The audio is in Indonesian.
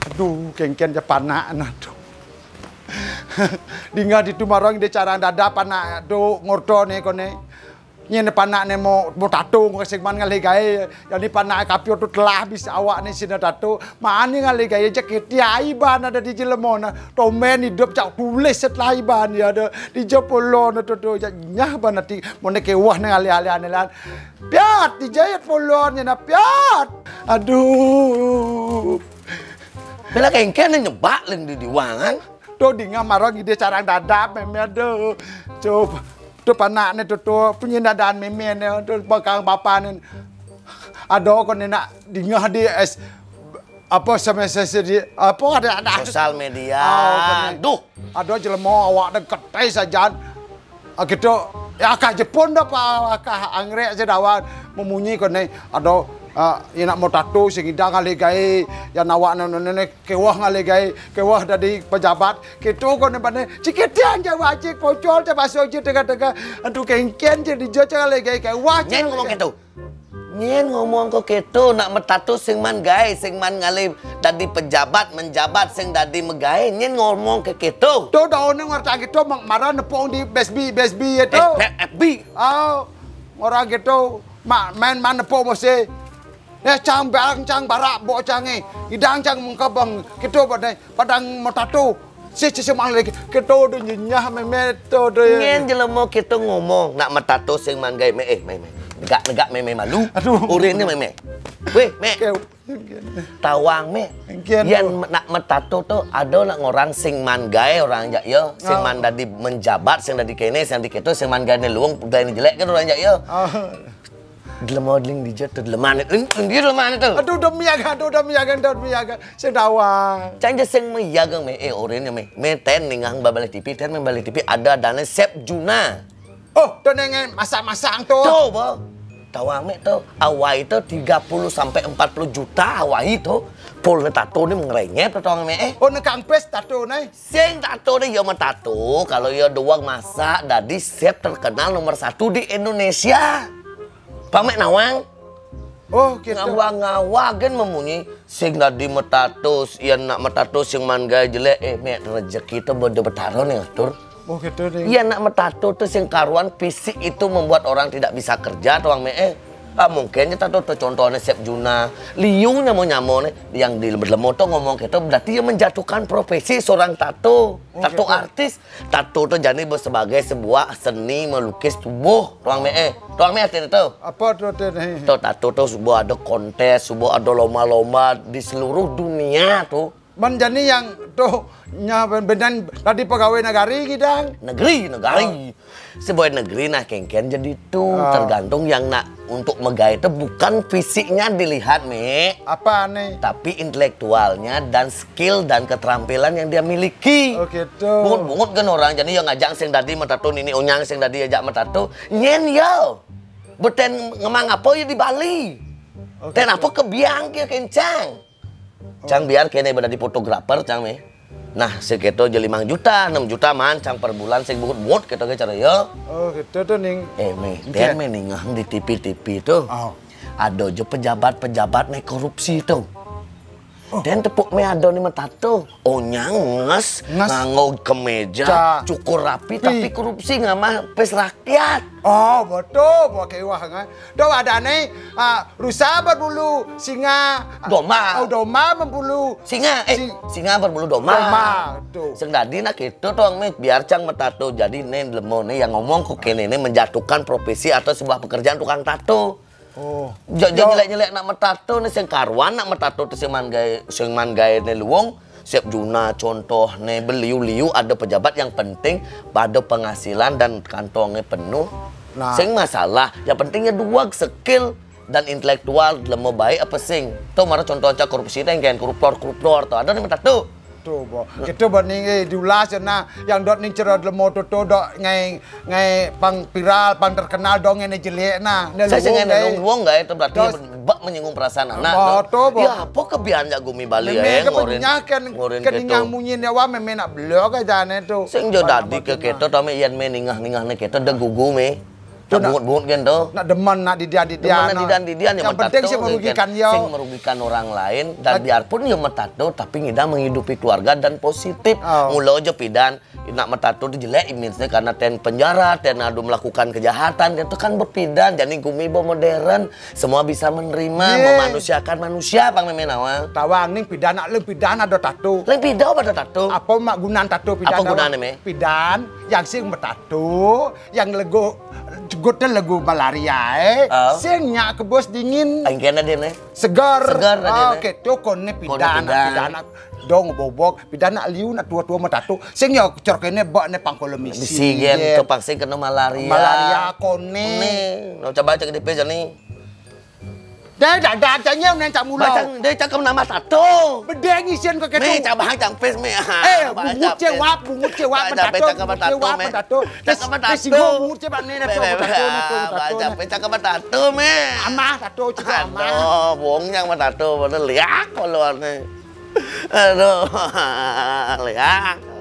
Aduh, kengken je panak na tu. Dinga di tu marang de cara dada panak do ngordo ne kone. Nyen panak ne mo tato ko sing man ngale gae. Yani panak kapio tu telah bisa awak ne sina tato. Mani ngale gae jaket ya iban ada di jelemona. Tomen hidup cak tulis setelah iban ya ada di jepolo na to nyah banati mone ke wah ne ngale ane lan. Piat di jayat polon na piat. Aduh. Bela kengken nyebak leng di diwangan. To dinga marang ide carang dadap meme do. Coba tu panak ne tu punya dadaan meme ne tu bakang bapa ne. Ado kon nak dingah di es apa semester di apa ada Sosial media. Duh, ado jelema awak deket saja. Gitu ya kah Jepun dah pa kah Anggrek sedawan memunyi kon ne ado nak mau tato sing idang ngale gae yang awak nene kewah ngale gae kewah dari pejabat gitu kon bane ciketian je wajib pocol je baso je tega-tega antu kengken je di joce ngale gae kewah Nyen ngomong gitu. Nyen ngomong kok gitu nak metato sing man gae sing man ngale dadi pejabat menjabat sing dadi megae nyen ngomong ke gitu. To daun ngarta gitu marah nepong di besbi itu. FB. Orang gitu main mana nepong mesti. Ya cang barak bo cange idang cang mengkabang gitu padang matato si mang lagi gitu do nyah memeto do ngen jelema gitu ngomong nak metato sing man gae me negak meme malu urine meme weh me tawang me yang nak metato tuh ada nak orang sing man gae orang jak yo sing man dadi menjabat sing dadi kene sing di keto sing man gae luang gae jelek kan orang jak yo modeling di jet deleman dia deleman itu. Aduh udah miaga sedawang. Cang sing miaga me oranye me ten ningang babalik TV ten membalik TV ada dana Chef Juna. Oh, to nengen masak-masak tuh. Tuh, Bo. Tawang me tuh awai itu 30 sampai 40 juta awai itu. Pol tato ni mengerenyep tawang me. Oh, nekang pes tato nih. Sing tato ni yo tato kalau yo doang masak dadi chef terkenal nomor 1 di Indonesia. Pamek nawang. Oh, gitu. Ngawa kan memunyi sing tadi metatus, yang nak metatus sing man gae jelek mek rezeki itu bodo betaro nih atur. Oh, gitu nih. Iya nak metatus tuh sing karuan fisik itu membuat orang tidak bisa kerja tuang mek. Mungkin tato tuh contohnya Chef Juna, Liu nyamo nih yang di lemo tuh ngomong gitu berarti dia menjatuhkan profesi seorang tato. Tato artis, tato tuh jadi sebagai sebuah seni melukis tubuh tuang mek. Tuang mek artinya tuh. Apa tuh nih? Tuh tato tuh sebuah ada kontes, sebuah ada lomba-lomba di seluruh dunia tuh. Menjadi yang tuh benan tadi pegawai negari gidang. Negari. Sebuah negeri nah kengken jadi tuh tergantung yang nak untuk megah itu bukan fisiknya dilihat me. Apa nih? Tapi intelektualnya dan skill dan keterampilan yang dia miliki. Oh gitu. Bungut kan orang jadi yang ngajak sing tadi metato nini unyang sing tadi ajak metato nyen yo. Beten ngemang apa ya di Bali. Ten apa kebiang kia kencang. Cang biar kene berada di fotografer cang me. Nah, seketo je 5 juta, 6 juta man cang per bulan sing bungut kita ke cara yo. Oh, gitu tuh ning. Me, ten me ningang di TV tuh. Ada je pejabat-pejabat nih korupsi tuh. Dan tepuk me ada nih metato. Onyang nganggo kemeja, cukur rapi tapi korupsi ngamah pes rakyat. Oh, betul, pakai wah kan. Do ada nih rusa berbulu singa. Domba. Oh, domba berbulu singa. Singa berbulu domba. Domba, tuh. Sing dadi nak itu tuang me biar cang metato jadi nih lemone yang ngomong kok kene menjatuhkan profesi atau sebuah pekerjaan tukang tato. Oh, jelek-jelek nak metato nih sing karuan nak metato tuh sing man gawe ne luwung Chef Juna contoh nih beliau ada pejabat yang penting pada penghasilan dan kantongnya penuh. Nah. Sing masalah yang pentingnya dua skill dan intelektual lemo baik apa sing. Tuh marah contoh aja korupsi teh kan koruptor tuh ada nih metato. Tuh, Bo. Kita banding diulas na yang dot ning cerot lemo tuh dot ngai pang viral, pang terkenal dong ini jelek na. Saya sing luwung enggak itu berarti bak menyinggung perasaan anak. Ya apa kebian jagumi Bali ya ngorin. Kan yang munyin ya wa meme nak blok aja ne tuh. Sing jo dadi ke keto tame yen me ningah-ningahne keto de gugu me. bungut-bungut kan tuh. Nak demen, nak didian-didian. Yang penting sih merugikan yo. Sing merugikan orang lain dan biarpun yo metato tapi ngida menghidupi keluarga dan positif. Mula aja pidan nak metato itu jelek image-nya karena ten penjara, ten adu melakukan kejahatan itu kan berpidan. Jadi gumibo modern, semua bisa menerima, memanusiakan manusia pang memenawa. Tawang ning pidana leung pidana do tato. Leung pidana pada tato. Apa mak gunaan tato pidana? Apa gunane me? Pidan yang sing metato, yang lego gotnya lego malaria sing nyak ke bos dingin. Aing kena dia Segar. Segar Oke, to konne pidana dong bobok pidana liu na tua-tua metato sing yo cor kene bak ne pangkolo misi gen to pangsi kena malaria konne no coba cek di page ni deh dadak janya nen cak mulo bacang deh cakap nama tato bedeng isian ke ketu me coba cang page me bungut cewap metato bungut cewap ne baca page cakap tato me amah tato juga amah bohong yang tato bener liak kalau Aduh, lihat.